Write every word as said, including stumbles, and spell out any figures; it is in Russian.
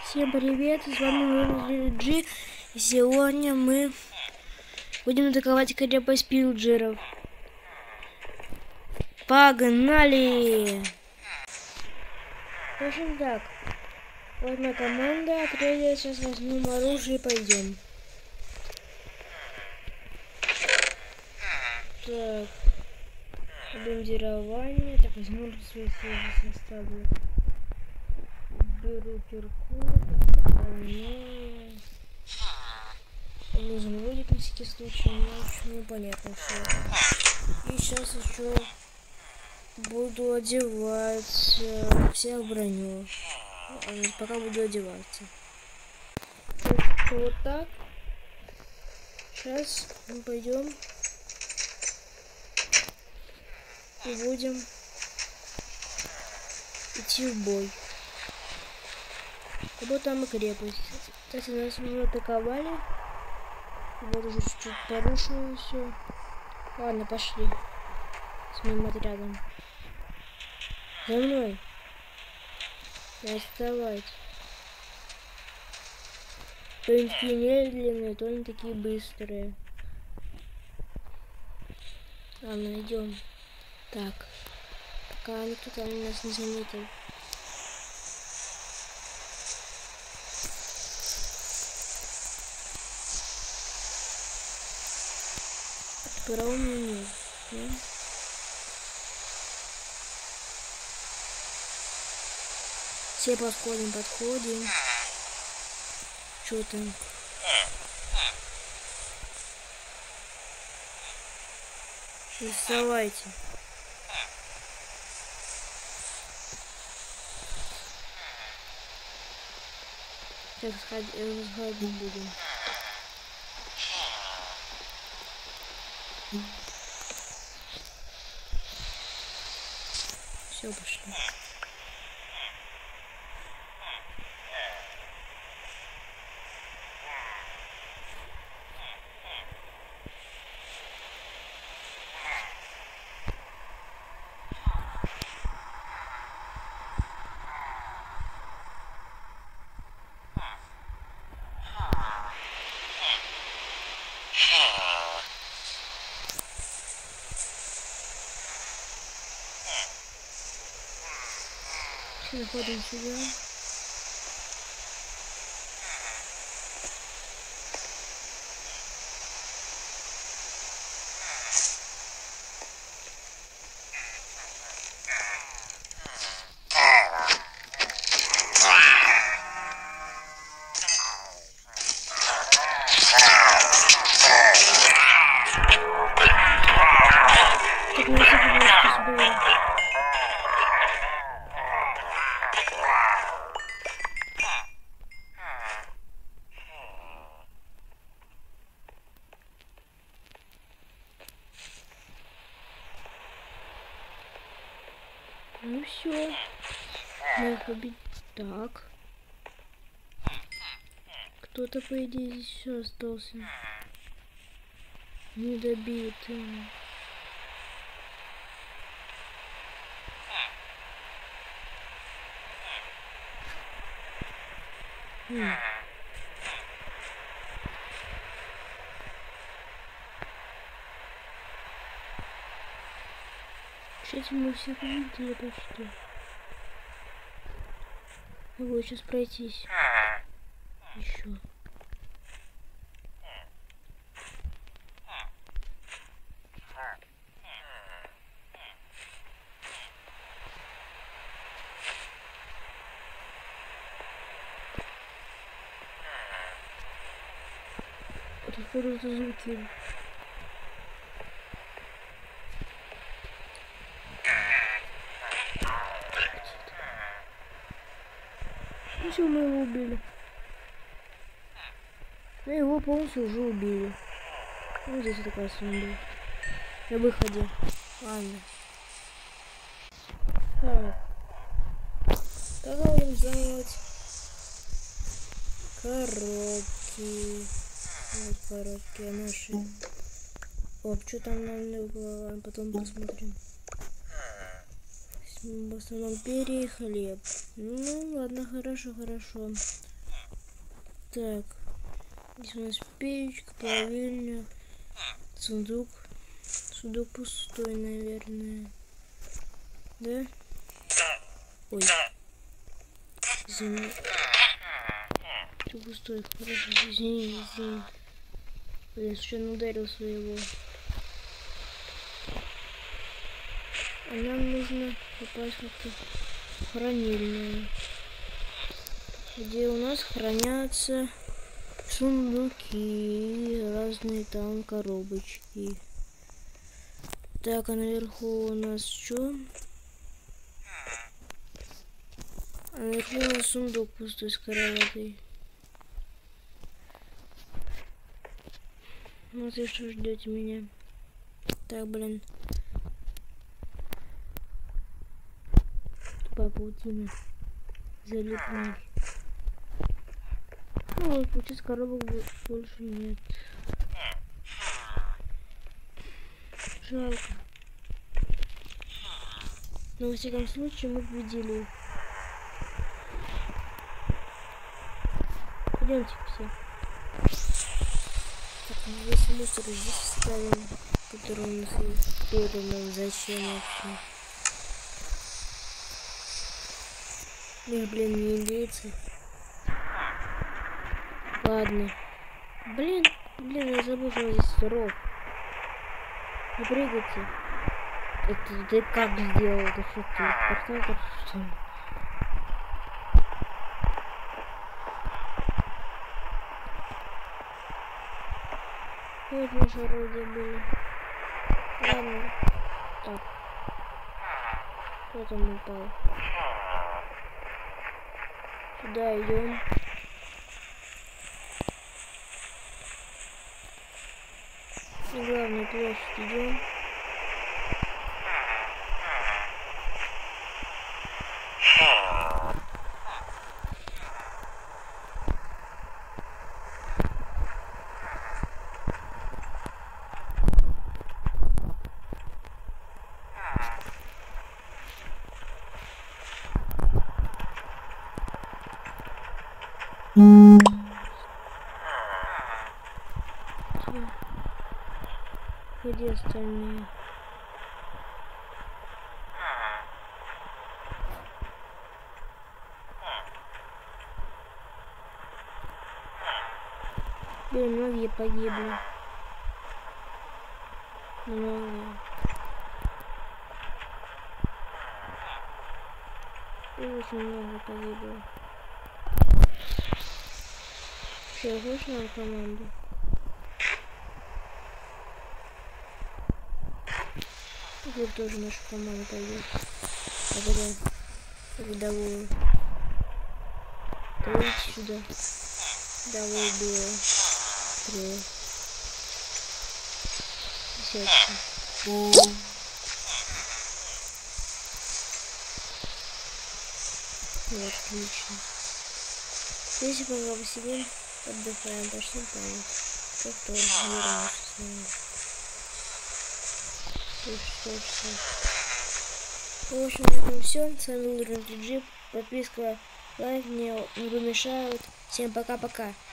Всем привет, с вами Джи. Сегодня мы будем атаковать крепость пилджеров. Погнали! В общем так, вот моя команда, третья, сейчас возьмем оружие и пойдем. Так, бомбардирование, так, возьму свои составы. Беру кирку, но... нужен будет на всякий случай, но ну, понятно все. И сейчас еще буду одевать э, всех броню. Пока буду одеваться. Так, вот так. Сейчас мы пойдем и будем идти в бой. Вот там и крепость. Кстати, нас уже атаковали. Вот уже чуть-чуть порушено все. Ладно, пошли. С моим отрядом. За мной. Не отставать. То они такие медленные, то они такие быстрые. Ладно, идем. Так. Пока никто там нас не заметил. Право нет, да? Все подходим, подходим. Что там? Рисовайте. Так, сходить будем. Все, пошли. Заходим сюда. Так, не забывай, что забывай. Ну все, надо победить. Так, кто-то по идее здесь еще остался, недобитый. Хм. Кстати, мы всех увидели почти. Могу сейчас пройтись. Еще. Тут просто звуки. Ну все, мы его убили. Мы его полностью уже убили. Ну здесь такая сумма. На выходе. Ладно. Так. Тогда будем взламывать коробки. Вот коробки, а наши. О, что там нам не было, потом посмотрим. В основном перья и хлеб. Ну ладно, хорошо, хорошо. Так. Здесь у нас печка, плавильня, сундук. Сундук пустой, наверное. Да? Ой. Извини. Все пустой. Хорошо, извини, извини. Я случайно ударил своего. А нам нужно попасть как-то в хранильную, где у нас хранятся сундуки, разные там коробочки. Так, а наверху у нас что? А наверху у нас сундук пустой с кроватой. Вот и что ждете меня. Так, блин. Тупая паутина. Залипнуть. Ну вот, получается, коробок больше нет. Жалко. Но во всяком случае мы победили. Пойдемте все. Так, весь мусор здесь ставим, который у нас есть. Передано, зачем вообще? Их, блин, не индейцы. Ладно. Блин, блин, я забыл, что здесь ров. Не прыгайте. Это ты как сделал? Это что ты? Портал так что ли? Вот наши орудия были. Ладно. Так. Кто там упал? Сюда идем. И главное, площадь идем. Где остальные? Блин, многие погибли. Многие. И очень много погибло. Что, хочешь нам команду? Теперь тоже наша команда пойдет. Благодаря рядовую. Давайте сюда. Давай белое. Три. Десятки. Ну, отлично. Если пока посидим, отдыхаем, пошли помыть. Как тоже вернемся с ними. В общем, на этом все. С вами был Джип. Подписка, лайк мне не помешают. Всем пока-пока.